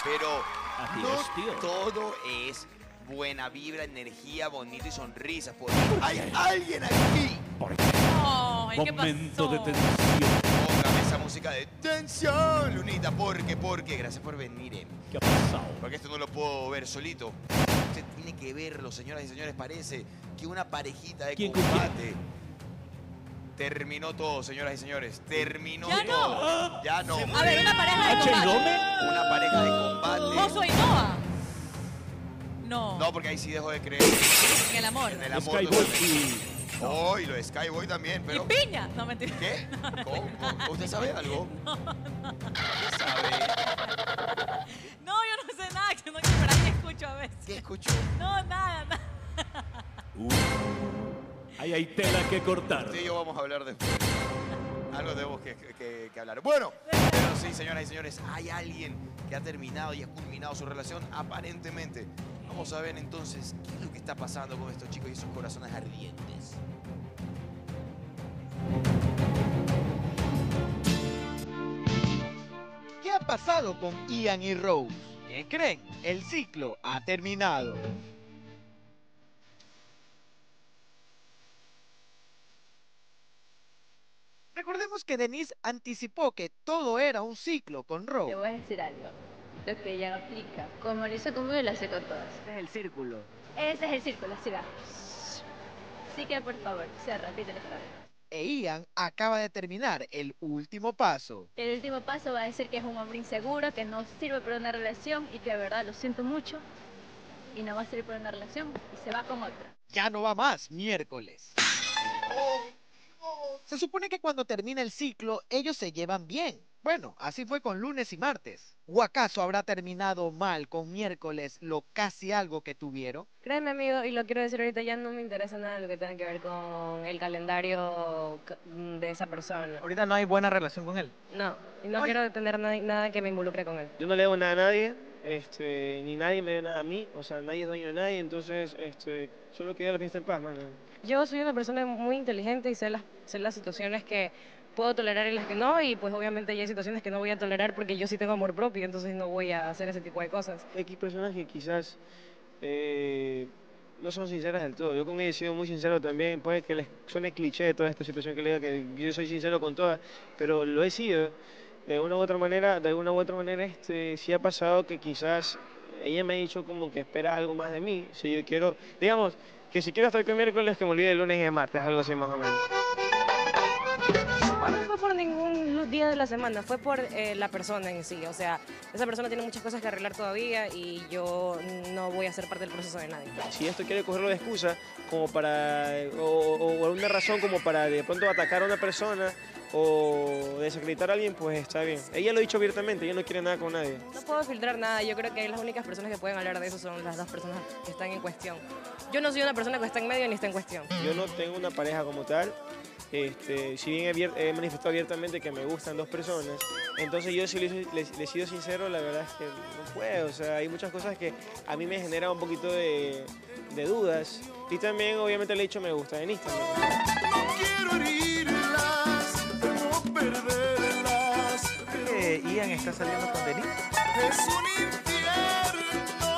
Pero Así no es, tío. todo es buena vibra, energía, bonito y sonrisas. Porque hay alguien aquí. Ay, ¿qué Momento de pasó? tensión. Póngame esa música de tensión, Lunita. Porque, gracias por venir. ¿Qué ha pasado? Porque esto no lo puedo ver solito. Usted tiene que verlo, señoras y señores. Parece que una parejita de ¿Quién? combate terminó todo, señoras y señores. Terminó Ya no. todo. Ya no. A ver, una pareja de ¿H y combate. Dome? Una pareja de combate. ¿Oso y Noah? No. No, porque ahí sí dejo de creer En el amor. en el amor. Skyboy totalmente. y... Oh, y lo de Skyboy también, pero... ¿Y piña? No, mentira. ¿Qué? ¿Cómo? ¿Usted sabe algo? ¿Qué sabe? No, yo no sé nada, que no, que por ahí escucho a veces. ¿Qué escuchó? No, nada, nada. Ahí hay tela que cortar. Usted y yo vamos a hablar después. Algo tenemos que hablar. Bueno, pero sí, señoras y señores, hay alguien que ha terminado y ha culminado su relación aparentemente. Vamos a ver entonces qué es lo que está pasando con estos chicos y esos corazones ardientes. ¿Qué ha pasado con Ian y Rose? ¿Qué creen? El ciclo ha terminado. Recordemos que Denise anticipó que todo era un ciclo con Te Rose. voy a decir algo. Lo que ella aplica. Como lo hizo conmigo, lo hace con todas. Este es el círculo. Ese es el círculo, así va. Así que por favor, cierra, repítelo otra vez. E Ian acaba de terminar el último paso. El último paso va a decir que es un hombre inseguro, que no sirve para una relación y que de verdad lo siento mucho y no va a servir para una relación y se va con otra. Ya no va más miércoles. Se supone que cuando termina el ciclo, ellos se llevan bien. Bueno, así fue con lunes y martes. ¿O acaso habrá terminado mal con miércoles lo casi algo que tuvieron? Créeme, amigo, y lo quiero decir ahorita, ya no me interesa nada lo que tenga que ver con el calendario de esa persona. Ahorita no hay buena relación con él. No, y no quiero tener nada que me involucre con él. Yo no le debo nada a nadie, ni nadie me debe nada a mí, o sea, nadie es dueño de nadie, entonces, solo que ella la fiesta en paz, mano. Yo soy una persona muy inteligente y sé las situaciones que puedo tolerar y las que no, y pues obviamente hay situaciones que no voy a tolerar porque yo sí tengo amor propio, entonces no voy a hacer ese tipo de cosas. Hay aquí personas que quizás no son sinceras del todo. Yo con ella he sido muy sincero también, puede que les suene cliché toda esta situación que le diga que yo soy sincero con todas, pero lo he sido. De alguna u otra manera, sí ha pasado que quizás ella me ha dicho como que espera algo más de mí. Si yo quiero, digamos, que si quiero estar con miércoles, que me olvide el lunes y el martes, algo así más o menos. No fue por ningún día de la semana, fue por la persona en sí. O sea, esa persona tiene muchas cosas que arreglar todavía y yo no voy a ser parte del proceso de nadie. Si esto quiere cogerlo de excusa, como para, o alguna razón como para de pronto atacar a una persona o desacreditar a alguien, pues está bien. Ella lo ha dicho abiertamente, ella no quiere nada con nadie. No puedo filtrar nada, yo creo que las únicas personas que pueden hablar de eso son las dos personas que están en cuestión. Yo no soy una persona que está en medio ni está en cuestión. Yo no tengo una pareja como tal. Si bien he manifestado abiertamente que me gustan dos personas, entonces yo si le he sido sincero, la verdad es que no puedo. O sea, hay muchas cosas que a mí me generan un poquito de dudas. Y también, obviamente, le he dicho me gusta en Instagram. No quiero herirlas, no perderlas. Ian está saliendo con Denise. Es un infierno.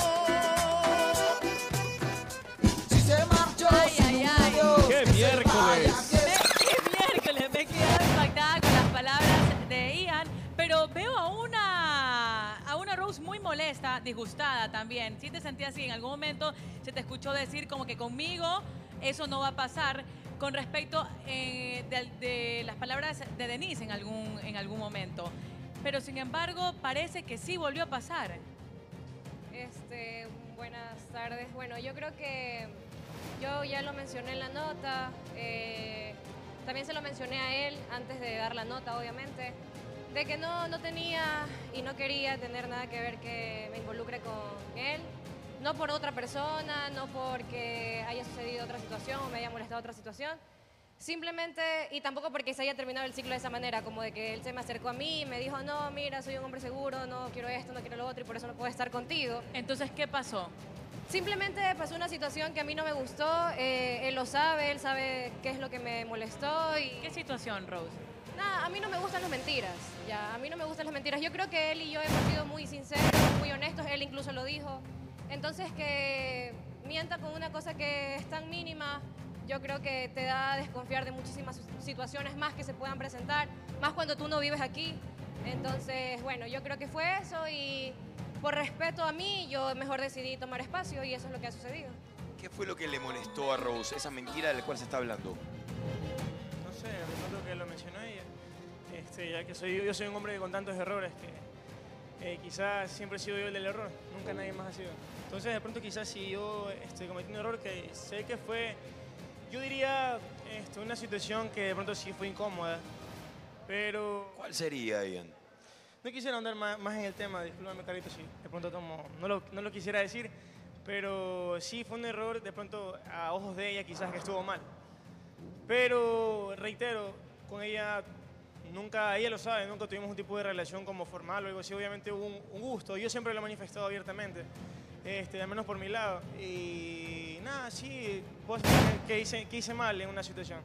Si se marchó, Ay, ay, ay. ¡Qué miércoles! ¡Qué miércoles! Me quedé impactada con las palabras de Ian, pero veo a una Rose muy molesta, disgustada también. ¿Sí te sentías así? En algún momento se te escuchó decir como que conmigo eso no va a pasar con respecto de las palabras de Denise en algún momento. Pero sin embargo parece que sí volvió a pasar. Buenas tardes. Bueno, yo creo que yo ya lo mencioné en la nota. También se lo mencioné a él antes de dar la nota, obviamente, de que no tenía y no quería tener nada que ver que me involucre con él. No por otra persona, no porque haya sucedido otra situación o me haya molestado otra situación. Simplemente, y tampoco porque se haya terminado el ciclo de esa manera, como de que él se me acercó a mí y me dijo, no, mira, soy un hombre seguro, no quiero esto, no quiero lo otro y por eso no puedo estar contigo. Entonces, ¿qué pasó? Simplemente pasó una situación que a mí no me gustó, él lo sabe, él sabe qué es lo que me molestó y... ¿Qué situación, Rose? Nada, a mí no me gustan las mentiras, ya, a mí no me gustan las mentiras. Yo creo que él y yo hemos sido muy sinceros él incluso lo dijo. Entonces que mienta con una cosa que es tan mínima, yo creo que te da a desconfiar de muchísimas situaciones más que se puedan presentar, más cuando tú no vives aquí. Entonces, bueno, yo creo que fue eso y por respeto a mí, yo mejor decidí tomar espacio y eso es lo que ha sucedido. ¿Qué fue lo que le molestó a Rose? Esa mentira de la cual se está hablando. No sé, recuerdo que lo mencionó ella. Ya que yo soy un hombre con tantos errores que quizás siempre he sido yo el del error, nunca nadie más ha sido. Entonces, de pronto quizás si yo cometí un error que sé que fue, yo diría, una situación que de pronto sí fue incómoda, pero... ¿Cuál sería, Ian? No quisiera andar más en el tema, discúlpame, Carito, si de pronto no lo quisiera decir, pero sí fue un error de pronto a ojos de ella quizás que estuvo mal. Pero, reitero, con ella nunca, ella lo sabe, nunca tuvimos un tipo de relación como formal o algo así, obviamente hubo un gusto, yo siempre lo he manifestado abiertamente, al menos por mi lado, y nada, sí, puedo decir que hice mal en una situación,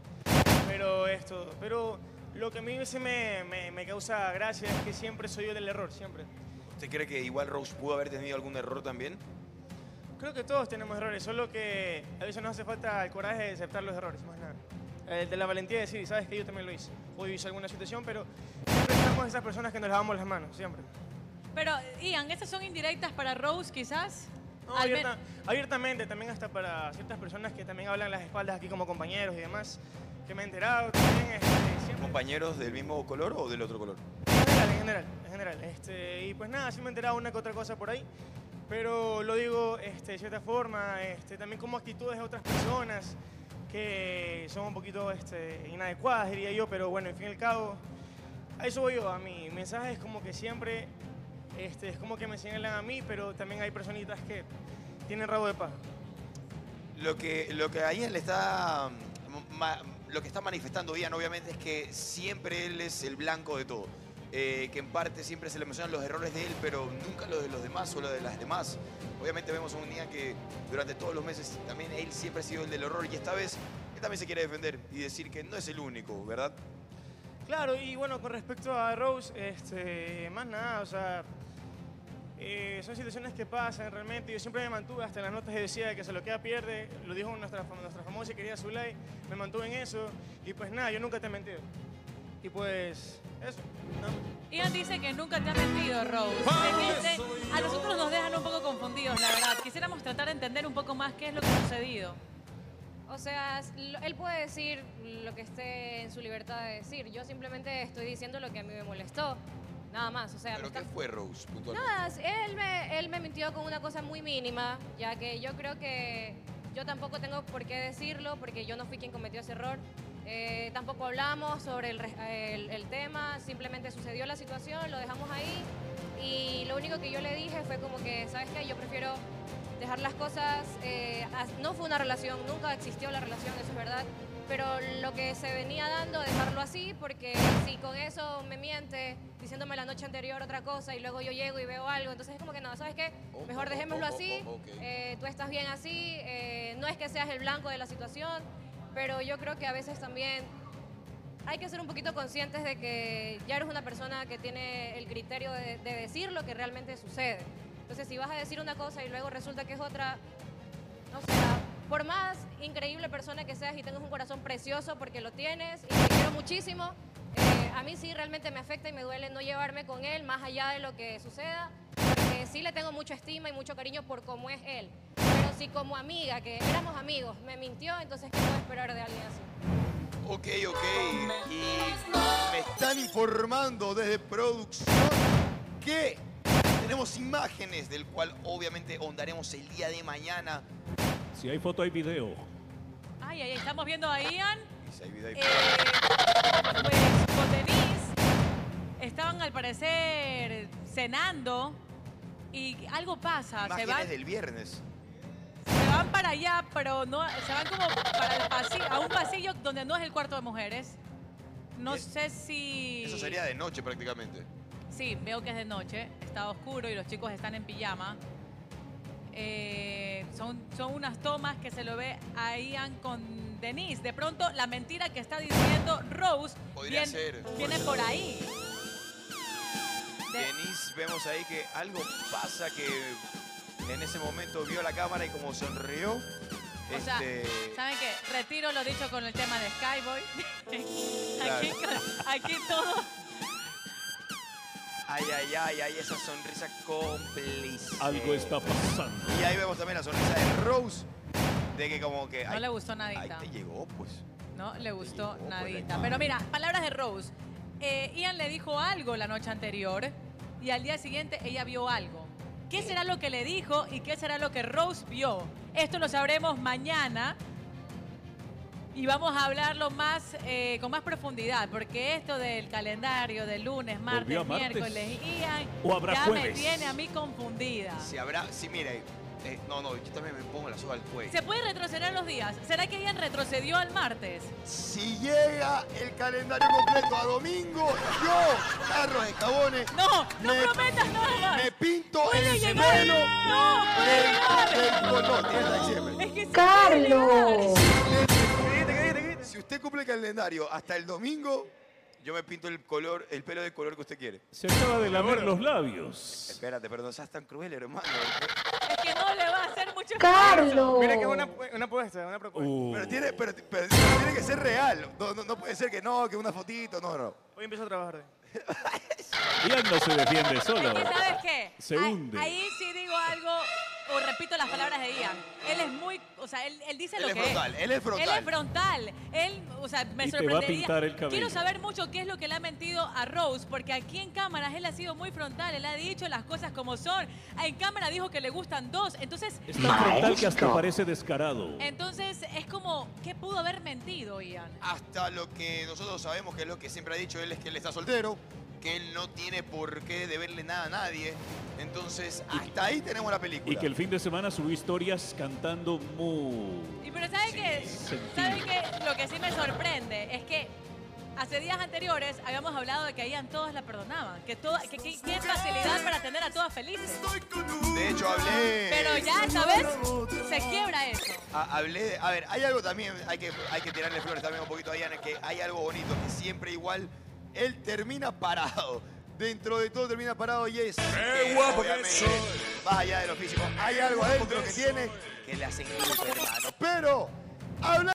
pero lo que a mí me causa gracia es que siempre soy yo del error, siempre. ¿Usted cree que igual Rose pudo haber tenido algún error también? Creo que todos tenemos errores, solo que a veces nos hace falta el coraje de aceptar los errores, más nada. De la valentía de decir, sabes que yo también lo hice. Hoy hice alguna situación, pero siempre estamos esas personas que nos lavamos las manos, siempre. Pero, Ian, ¿estas son indirectas para Rose, quizás? No, abiertamente, también hasta para ciertas personas que también hablan las espaldas aquí como compañeros y demás, que me he enterado también. Siempre... ¿Compañeros del mismo color o del otro color? En general. Y pues nada, sí me he enterado una que otra cosa por ahí, pero lo digo de cierta forma, también como actitudes de otras personas que son un poquito inadecuadas, diría yo, pero bueno, en fin y al cabo, a eso voy yo. A mi mensaje es como que siempre es como que me señalan a mí, pero también hay personitas que tienen rabo de paja. Lo que a Ian le está... Lo que está manifestando Ian, obviamente, es que siempre él es el blanco de todo. Que en parte siempre se le mencionan los errores de él, pero nunca los de los demás o los de las demás. Obviamente vemos a un Ian que durante todos los meses también él siempre ha sido el del error y esta vez él también se quiere defender y decir que no es el único, ¿verdad? Claro, y bueno, con respecto a Rose, más nada, o sea, son situaciones que pasan realmente. Yo siempre me mantuve, hasta en las notas decía que se lo queda pierde, lo dijo nuestra famosa y querida Zulay, me mantuve en eso y pues nada, yo nunca te he mentido. Y pues, eso. ¿No? Ian dice que nunca te ha mentido, Rose. A nosotros nos dejan un poco confundidos, la verdad. Quisiéramos tratar de entender un poco más qué es lo que ha sucedido. O sea, él puede decir lo que esté en su libertad de decir. Yo simplemente estoy diciendo lo que a mí me molestó. Nada más, o sea... ¿Pero qué fue, Rose, puntualmente? Nada, él me mintió con una cosa muy mínima, ya que yo creo que yo tampoco tengo por qué decirlo, porque yo no fui quien cometió ese error. Tampoco hablamos sobre el tema, simplemente sucedió la situación, lo dejamos ahí y lo único que yo le dije fue como que, ¿sabes qué? Yo prefiero dejar las cosas, no fue una relación, nunca existió la relación, eso es verdad, pero lo que se venía dando, dejarlo así, porque si con eso me miente, diciéndome la noche anterior otra cosa y luego yo llego y veo algo, entonces es como que no, ¿sabes qué? Mejor dejémoslo así, tú estás bien así, no es que seas el blanco de la situación, pero yo creo que a veces también hay que ser un poquito conscientes de que ya eres una persona que tiene el criterio de decir lo que realmente sucede. Entonces, si vas a decir una cosa y luego resulta que es otra, no sé, por más increíble persona que seas y tengas un corazón precioso, porque lo tienes y te quiero muchísimo, a mí sí realmente me afecta y me duele no llevarme con él más allá de lo que suceda, porque sí le tengo mucha estima y mucho cariño por cómo es él. Pero si como amiga, que éramos amigos, me mintió, entonces ¿qué puedo esperar de alguien así? Ok. Y me están informando desde producción que tenemos imágenes del cual obviamente ahondaremos el día de mañana. Si hay foto, hay video. Ay, estamos viendo a Ian. Y si hay video, Pues con Denise estaban al parecer cenando y algo pasa. imágenes del viernes. Se van para allá, pero no, se van como para el pasillo, a un pasillo donde no es el cuarto de mujeres. No sé si... Eso sería de noche prácticamente. Sí, veo que es de noche, está oscuro y los chicos están en pijama. Son unas tomas que se lo ve a Ian con Denise. De pronto, la mentira que está diciendo Rose viene por ahí. Denise, vemos ahí que algo pasa, que en ese momento vio la cámara y como sonrió. O sea, ¿saben qué? Retiro lo dicho con el tema de Skyboy. Claro. Aquí todo. Ay, ay, ay, ay, esa sonrisa cómplice. Algo está pasando. Y ahí vemos también la sonrisa de Rose, de que como que... No le gustó nadita. Ahí te llegó, pues. No le gustó Pues, nadita. Pero mira, palabras de Rose. Ian le dijo algo la noche anterior y al día siguiente ella vio algo. ¿Qué será lo que le dijo y qué será lo que Rose vio? Esto lo sabremos mañana y vamos a hablarlo más con más profundidad, porque esto del calendario de lunes, ¿Volvió a martes, martes? miércoles y Ian ¿O habrá ya jueves? me tiene a mí confundida. Sí, mire, no, yo también me pongo la soga al cuello. ¿Se puede retroceder los días? ¿Será que Ian retrocedió al martes? Si llega el calendario completo a domingo, yo, Carlos Escabones, No prometas nada más. me pinto Puede el llegar. gemelo No, puede llegar. no, tiene hasta diciembre. Es que sí ¡Carlos! Si usted cumple el calendario hasta el domingo, yo me pinto el pelo del color que usted quiere. Se acaba de lamer los labios. Espérate, pero no seas tan cruel, hermano. Es que no le va a hacer mucho ¡Carlos! Mira que es una apuesta, una propuesta. Pero tiene que ser real. No puede ser que una fotito, no. Hoy empiezo a trabajar. Ian no se defiende solo. Es que, ¿sabes qué? Se hunde. Ahí sí digo algo, o repito las palabras de Ian. Él es muy, o sea, él dice lo que es. Él es frontal. Él es frontal. Él, o sea, me Y te va a sorprendería. pintar el cabello. Quiero saber mucho qué es lo que le ha mentido a Rose, porque aquí en cámaras él ha sido muy frontal. Él ha dicho las cosas como son. En cámara dijo que le gustan dos. Entonces, Es tan frontal que hasta parece descarado. entonces es como, ¿qué pudo haber mentido, Ian? Hasta lo que nosotros sabemos, que es lo que siempre ha dicho él, es que él está soltero, que él no tiene por qué deberle nada a nadie. Entonces, hasta ahí tenemos la película. Y que el fin de semana subió historias cantando muy... Y pero ¿saben qué? ¿Saben qué? Lo que sí me sorprende es que hace días anteriores habíamos hablado de que a Ian todas la perdonaban, que qué facilidad para tener a todas felices. De hecho, hablé... Pero ya esta vez se quiebra eso. A ver, hay algo también, hay que tirarle flores también un poquito a Ian, es que hay algo bonito, que siempre igual él termina parado. Dentro de todo termina parado y es... ¡Qué guapo que obviamente, soy! más allá de lo físico, hay algo adentro que tiene que le hace incluso, hermano. Pero, habla